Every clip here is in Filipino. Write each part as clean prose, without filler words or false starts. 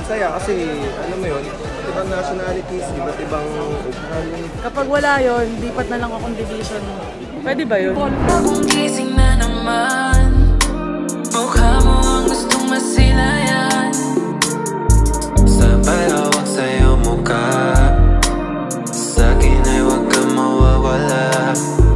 Saya kasi, alam mo yun, iba't ibang nationalities, iba't ibang ugali. Kapag wala yun, lipat na lang akong division. Pwede ba yun? Kung gising na naman, mukha mo ang gustong masilayan. Sabay hawak sa'yo mukha, sa'kin ay huwag kang mawawala.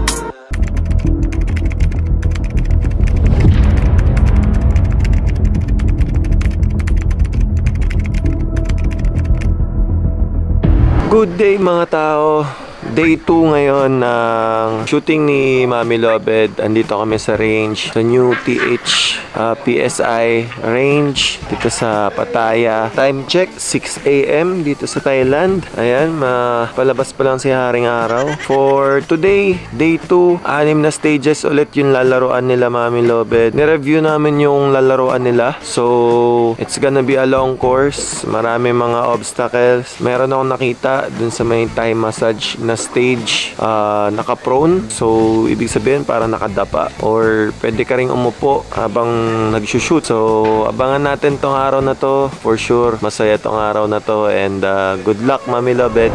Good day mga tao! Day 2 ngayon ng shooting ni Mami Loved. Andito kami sa range, sa new TH PSI range dito sa Pattaya. Time check 6 AM dito sa Thailand. Ayan, palabas pa lang si Haring Araw. For today, day 2, 6 na stages ulit yung lalaroan nila Mami Loved. Nireview namin yung lalaroan nila. So, it's gonna be a long course. Marami mga obstacles. Meron akong nakita dun sa may Thai massage na stage, naka-prone. So, ibig sabihin para nakadapa. Or pwede ka ring umupo habang nag-shoot. So, abangan natin tong araw na to. For sure, masaya tong araw na to. And good luck, Mami Loved.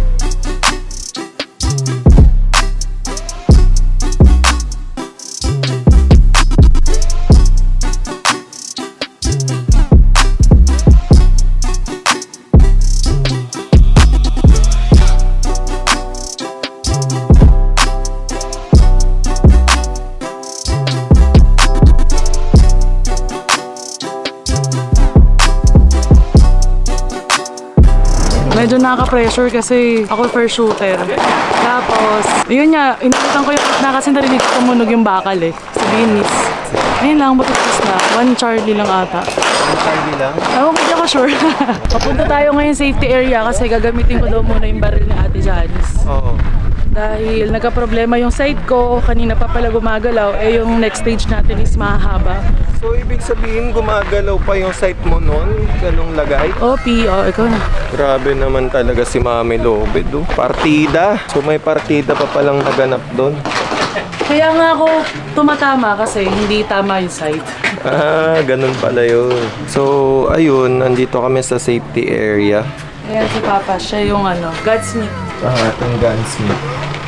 Medyo nakaka-pressure kasi ako first shooter. Tapos, yun nga, inulitan ko yung na kasi narinig ko tumunog yung bakal eh. Sabihin, miss. Ayun lang, matutos na. 1 Charlie lang ata. 1 Charlie lang? Ako, hindi ako sure. Papunta tayo ngayon safety area kasi gagamitin ko daw muna yung baril ni Ate Janice. Oo. Dahil nagka-problema yung side ko, kanina pa pala gumagalaw, eh yung next stage natin is mahaba. So, ibig sabihin, gumagalaw pa yung site mo nun? Ganong lagay? Ikaw na. Grabe naman talaga si Mami Loved, oh. Partida. So, may partida pa palang naganap doon. Kaya nga ako tumatama kasi hindi tama yung site. Ganun pala yun. So, ayun, nandito kami sa safety area. Ayan si Papa, siya yung gunsmith. Itong gunsmith.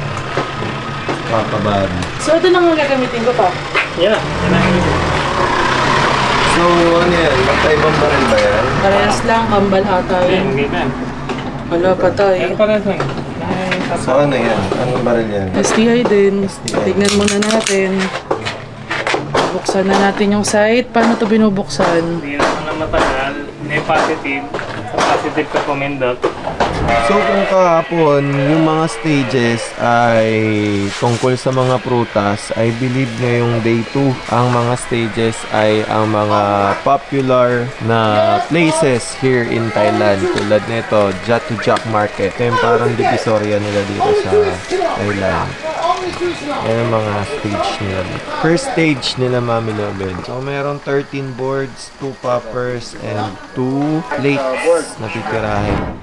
Papa Bobby. So, ito lang ang gagamitin ko pa. Yeah. So, ano yan? Magkaibang baril ba yan? Parehas lang, kambal ata yun. Wala pa tayo. So, ano yan? Anong baril yan? STI din. STI. Tignan muna natin. Buksan na natin yung site. Paano ito binubuksan? Hindi naman na matagal. May positive. Sa positive ka pumindot. So, kung kahapon, yung mga stages ay tungkol sa mga prutas, I believe ngayong day 2, ang mga stages ay ang mga popular na places here in Thailand. Tulad nito, Jatujak Market. Ito yung parang divisoria nila dito sa Thailand. Yan ang mga stage nila. First stage nila, Mami Loved. So, meron 13 boards, 2 poppers, and 2 plates na titirahin.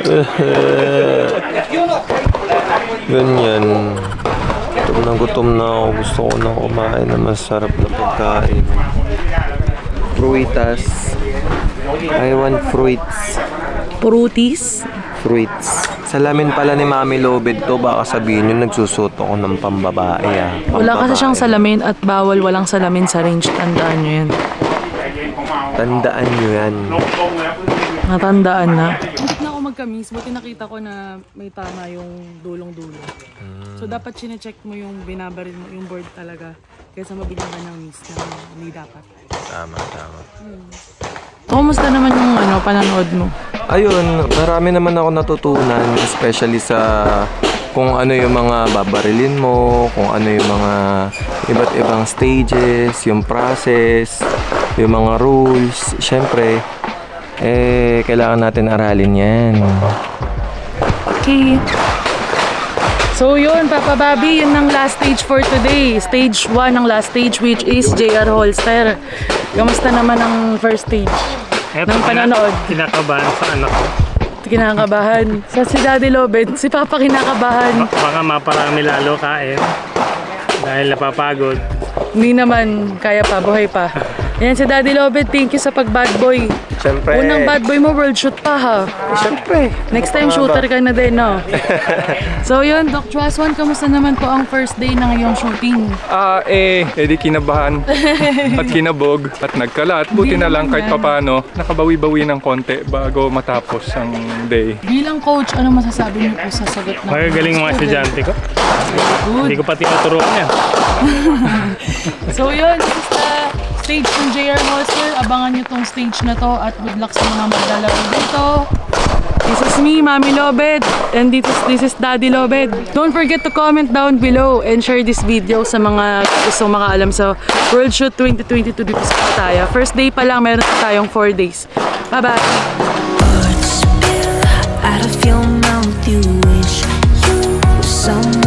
Ganyan. Gutom na ako. Gusto ko na kumain na masarap na pagkain. Fruitas. I want fruits. Fruities. Fruits. Salamin pala ni Mami Lobed to. Baka sabihin nyo nagsusuot ako ng pambabae ah. Wala kasi siyang salamin at bawal walang salamin sa range. Tandaan nyo yan. Tandaan nyo yan. Natandaan na. Hindi na ako magka-miss. Buti nakita ko na may tama yung dulong-dulo. So dapat chinecheck mo yung binabaril mo, yung board talaga. Kaysa mabigyan ka ng miss na hindi dapat. Tama. Kumusta naman yung pananood mo? Ayun, marami naman ako natutunan. Especially sa kung ano yung mga babarilin mo, kung ano yung mga iba't ibang stages, yung process, yung mga rules. Siyempre, kailangan natin aralin yan. Okay. So yun, Papa Bobby, yun ang last stage for today. Stage 1 ang last stage, which is JR Holster. Kamusta naman ang first stage ng panonood? Kinakabahan sa anak ko. Kinakabahan. Sa si Daddy Lobed, si Papa kinakabahan. Baka maparami lalo kain. Dahil napapagod. Hindi naman, kaya pa, buhay pa. Yan si Daddy Lobed, thank you sa pag-bad boy. Siyempre. Unang bad boy mo, world shoot pa ha. Siyempre. Next time, shooter ka na din, no? So yun, Doc Chuaswan, kamusta naman po ang first day ng iyong shooting? Di kinabahan at kinabog at nagkalat. Buti na lang kahit papano, nakabawi-bawi ng konti bago matapos ang day. Bilang coach, ano masasabi niyo po sa sagot na? Magagaling mga estudyante ko. Hindi ko pa tinuturuan yan. So yun, this is the stage ng JR Holster. Abangan nyo tong stage na to at good luck sa mga maglalaro dito. This is me, Mami Lobed, and this is Daddy Lobed. Don't forget to comment down below and share this video sa mga gusto makaalam sa World Shoot 2022 dito sa Pattaya. First day pa lang, meron tayong 4 days. Bye-bye! Out of your mouth, you wish you someone